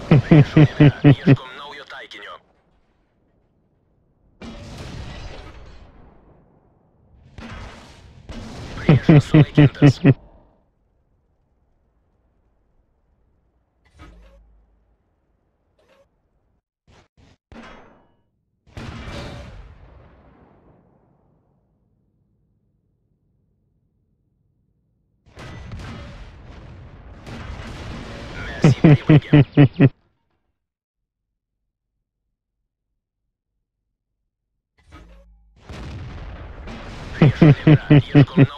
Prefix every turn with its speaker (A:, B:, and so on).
A: Viršūnėje ieškom naujo taikinio. Priešas sunaikintas. Mes jį pribaigėm. Priešas yra, ieškom naujo